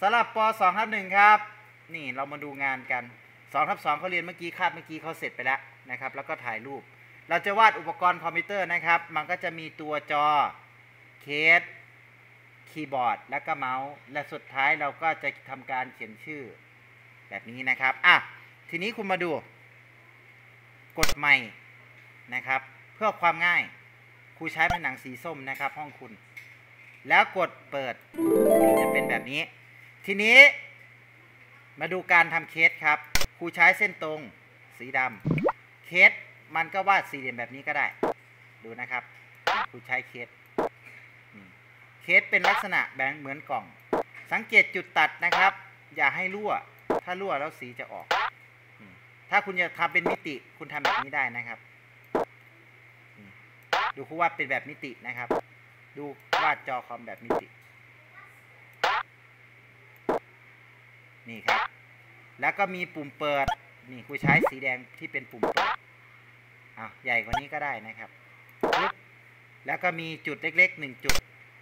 สำหรับป2/1ครับนี่เรามาดูงานกัน2/2เขาเรียนเมื่อกี้คาบเมื่อกี้เขาเสร็จไปแล้วนะครับแล้วก็ถ่ายรูปเราจะวาดอุปกรณ์คอมพิวเตอร์นะครับมันก็จะมีตัวจอเคสคีย์บอร์ดแล้วก็เมาส์และสุดท้ายเราก็จะทำการเขียนชื่อแบบนี้นะครับทีนี้คุณมาดูกดใหม่นะครับเพื่อความง่ายครูใช้ผนังสีส้มนะครับห้องคุณแล้วกดเปิดจะเป็นแบบนี้ทีนี้มาดูการทำเคสครับครูใช้เส้นตรงสีดำเคสมันก็วาดสี่เหลี่ยมแบบนี้ก็ได้ดูนะครับครูใช้เคสเป็นลักษณะแบบเหมือนกล่องสังเกตจุดตัดนะครับอย่าให้รั่วถ้ารั่วแล้วสีจะออกถ้าคุณจะทำเป็นมิติคุณทำแบบนี้ได้นะครับดูครูวาดเป็นแบบมิตินะครับดูวาดจอคอมแบบมิตินี่ครับแล้วก็มีปุ่มเปิดนี่ครูใช้สีแดงที่เป็นปุ่มเปิดใหญ่กว่านี้ก็ได้นะครับแล้วก็มีจุดเล็กๆ1จุด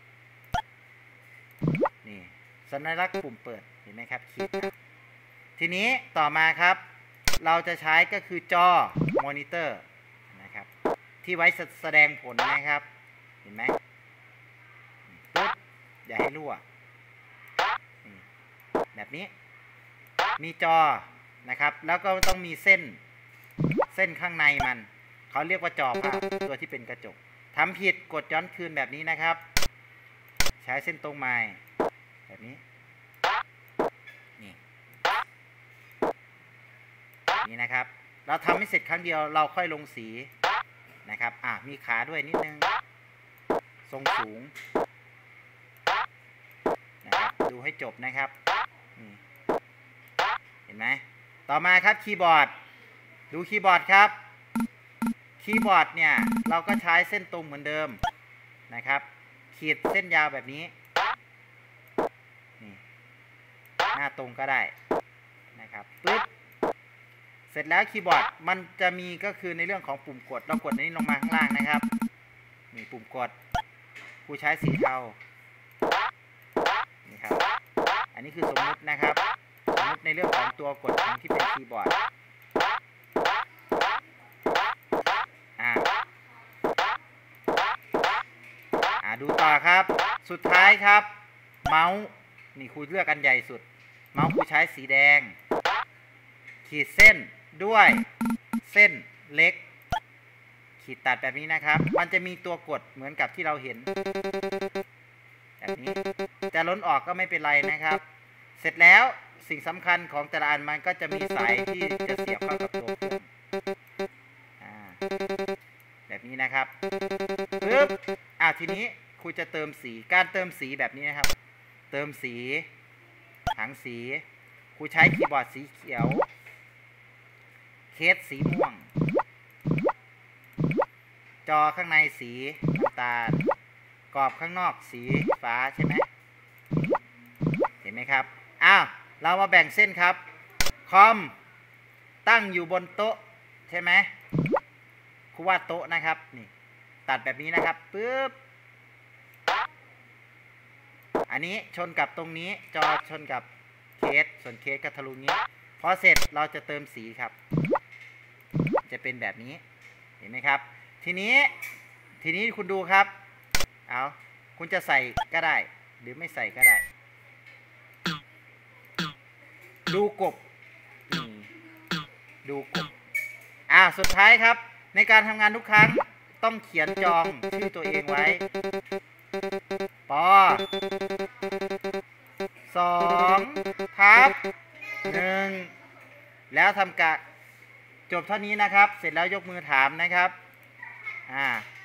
นี่สัญลักษณ์ปุ่มเปิดเห็นไหมครับขีดทีนี้ต่อมาครับเราจะใช้ก็คือจอมอนิเตอร์นะครับที่ไว้แสดงผลนะครับเห็นไหมปุ๊บอย่าให้รั่วแบบนี้มีจอนะครับแล้วก็ต้องมีเส้นข้างในมันเขาเรียกว่าจอภาพตัวที่เป็นกระจกทำผิดกดย้อนคืนแบบนี้นะครับใช้เส้นตรงไม้แบบนี้นี่นะครับเราทำให้เสร็จครั้งเดียวเราค่อยลงสีนะครับมีขาด้วยนิดนึงทรงสูงนะครับดูให้จบนะครับเห็นไหมต่อมาครับคีย์บอร์ดดูคีย์บอร์ดครับคีย์บอร์ดเนี่ยเราก็ใช้เส้นตรงเหมือนเดิมนะครับขีดเส้นยาวแบบนี้นี่หน้าตรงก็ได้นะครับปึ๊บเสร็จแล้วคีย์บอร์ดมันจะมีก็คือในเรื่องของปุ่มกดเรากดนี้ลงมาข้างล่างนะครับนี่ปุ่มกดผู้ใช้สีเทานี่ครับอันนี้คือสมมุตินะครับสมมุติในเรื่องของตัวกดที่เป็นคีย์บอร์ดดูต่อครับสุดท้ายครับเมาส์นี่ครูเลือกอันใหญ่สุดเมาส์ครูใช้สีแดงขีดเส้นด้วยเส้นเล็กขีดตัดแบบนี้นะครับมันจะมีตัวกดเหมือนกับที่เราเห็นแบบนี้จะล้นออกก็ไม่เป็นไรนะครับเสร็จแล้วสิ่งสำคัญของแต่ละอันมันก็จะมีสายที่จะเสียบเข้ากับตัวเครื่องแบบนี้นะครับปึ๊บทีนี้ครูจะเติมสีการเติมสีแบบนี้นะครับเติมสีหางสีครูใช้คีย์บอร์ดสีเขียวเคสสีม่วงจอข้างในสีน้ำตาลกรอบข้างนอกสีฟ้าใช่ไหมเห็นไหมครับเรามาแบ่งเส้นครับคอมตั้งอยู่บนโต๊ะใช่ไหมครูวาดโต๊ะนะครับนี่ตัดแบบนี้นะครับปึ๊บอันนี้ชนกับตรงนี้จอชนกับเคสส่วนเคสก็ทะลุนี้พอเสร็จเราจะเติมสีครับจะเป็นแบบนี้เห็นไหมครับทีนี้คุณดูครับคุณจะใส่ก็ได้หรือไม่ใส่ก็ได้ดูกบสุดท้ายครับในการทำงานทุกครั้งต้องเขียนจองชื่อตัวเองไว้ป2/1แล้วทำกะจบเท่านี้นะครับเสร็จแล้วยกมือถามนะครับ